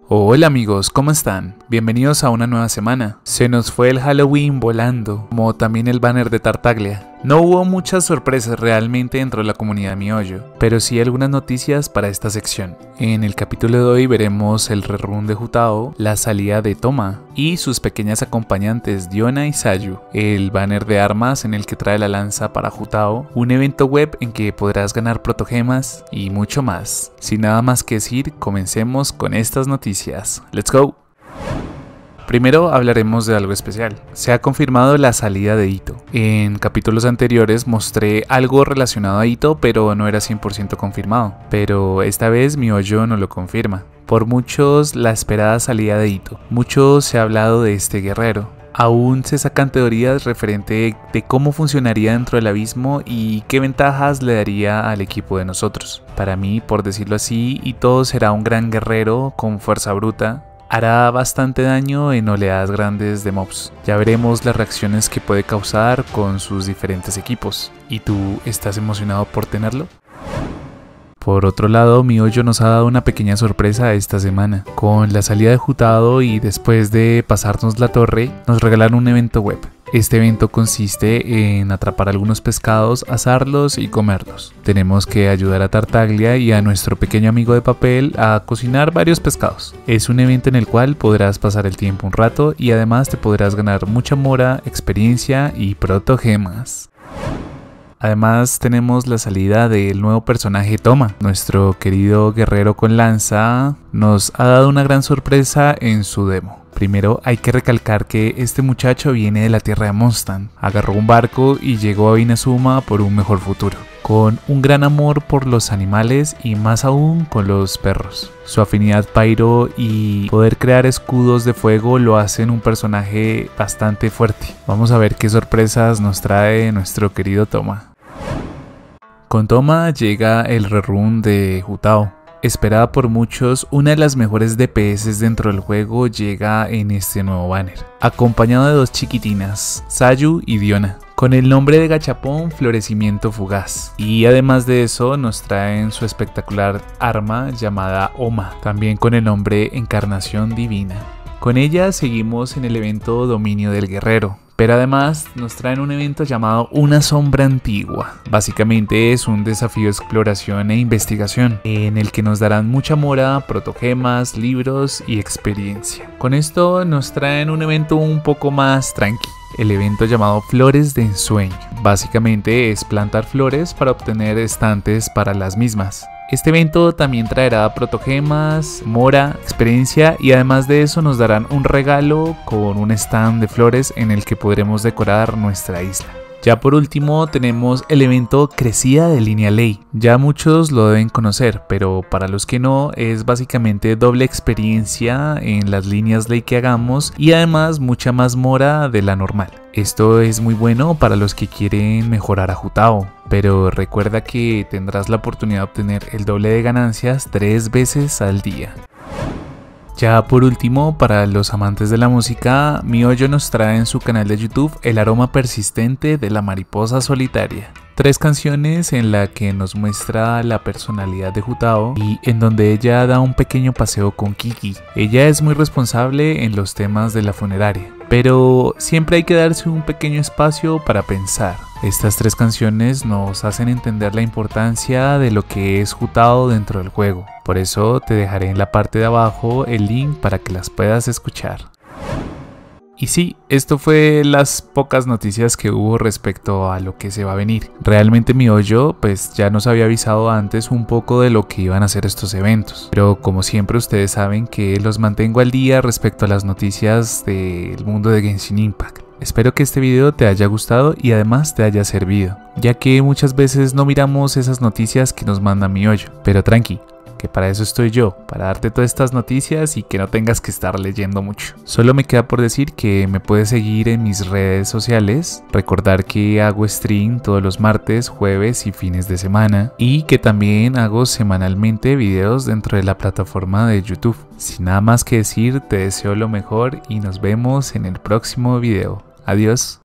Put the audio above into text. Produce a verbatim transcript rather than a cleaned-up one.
Hola amigos, ¿cómo están? Bienvenidos a una nueva semana. Se nos fue el Halloween volando, como también el banner de Tartaglia. No hubo muchas sorpresas realmente dentro de la comunidad de Mihoyo, pero sí algunas noticias para esta sección. En el capítulo de hoy veremos el rerun de Jutao, la salida de Toma y sus pequeñas acompañantes Diona y Sayu, el banner de armas en el que trae la lanza para Jutao, un evento web en que podrás ganar protogemas y mucho más. Sin nada más que decir, comencemos con estas noticias. ¡Let's go! Primero hablaremos de algo especial. Se ha confirmado la salida de Itto. En capítulos anteriores mostré algo relacionado a Itto, pero no era cien por ciento confirmado. Pero esta vez Mihoyo no lo confirma. Por muchos, la esperada salida de Itto. Mucho se ha hablado de este guerrero. Aún se sacan teorías referente de cómo funcionaría dentro del abismo y qué ventajas le daría al equipo de nosotros. Para mí, por decirlo así, Itto será un gran guerrero con fuerza bruta. Hará bastante daño en oleadas grandes de mobs. Ya veremos las reacciones que puede causar con sus diferentes equipos. ¿Y tú estás emocionado por tenerlo? Por otro lado, Mihoyo nos ha dado una pequeña sorpresa esta semana. Con la salida de Jutao y después de pasarnos la torre, nos regalaron un evento web. Este evento consiste en atrapar algunos pescados, asarlos y comerlos. Tenemos que ayudar a Tartaglia y a nuestro pequeño amigo de papel a cocinar varios pescados. Es un evento en el cual podrás pasar el tiempo un rato y además te podrás ganar mucha mora, experiencia y protogemas. Además tenemos la salida del nuevo personaje Toma. Nuestro querido guerrero con lanza nos ha dado una gran sorpresa en su demo. Primero hay que recalcar que este muchacho viene de la tierra de Mondstadt, agarró un barco y llegó a Inazuma por un mejor futuro, con un gran amor por los animales y más aún con los perros. Su afinidad pyro y poder crear escudos de fuego lo hacen un personaje bastante fuerte. Vamos a ver qué sorpresas nos trae nuestro querido Toma. Con Toma llega el rerun de Jutao. Esperada por muchos, una de las mejores D P S dentro del juego llega en este nuevo banner, acompañado de dos chiquitinas, Sayu y Diona, con el nombre de Gachapón Florecimiento Fugaz. Y además de eso nos traen su espectacular arma llamada Oma, también con el nombre Encarnación Divina. Con ella seguimos en el evento Dominio del Guerrero. Pero además nos traen un evento llamado Una Sombra Antigua. Básicamente es un desafío de exploración e investigación, en el que nos darán mucha mora, protogemas, libros y experiencia. Con esto nos traen un evento un poco más tranqui. El evento llamado Flores de Ensueño. Básicamente es plantar flores para obtener estantes para las mismas. Este evento también traerá protogemas, mora, experiencia y además de eso nos darán un regalo con un stand de flores en el que podremos decorar nuestra isla. Ya por último tenemos el evento Crecida de Línea Ley. Ya muchos lo deben conocer, pero para los que no es básicamente doble experiencia en las líneas ley que hagamos y además mucha más mora de la normal. Esto es muy bueno para los que quieren mejorar a Jutao, pero recuerda que tendrás la oportunidad de obtener el doble de ganancias tres veces al día. Ya por último, para los amantes de la música, Mihoyo nos trae en su canal de YouTube El aroma persistente de la mariposa solitaria. Tres canciones en la que nos muestra la personalidad de Jutao y en donde ella da un pequeño paseo con Kiki. Ella es muy responsable en los temas de la funeraria, pero siempre hay que darse un pequeño espacio para pensar. Estas tres canciones nos hacen entender la importancia de lo que es Jutao dentro del juego. Por eso te dejaré en la parte de abajo el link para que las puedas escuchar. Y sí, esto fue las pocas noticias que hubo respecto a lo que se va a venir. Realmente Mihoyo pues ya nos había avisado antes un poco de lo que iban a ser estos eventos. Pero como siempre ustedes saben que los mantengo al día respecto a las noticias del mundo de Genshin Impact. Espero que este video te haya gustado y además te haya servido, ya que muchas veces no miramos esas noticias que nos manda Mihoyo. Pero tranqui, que para eso estoy yo, para darte todas estas noticias y que no tengas que estar leyendo mucho. Solo me queda por decir que me puedes seguir en mis redes sociales, recordar que hago stream todos los martes, jueves y fines de semana y que también hago semanalmente videos dentro de la plataforma de YouTube. Sin nada más que decir, te deseo lo mejor y nos vemos en el próximo video. Adiós.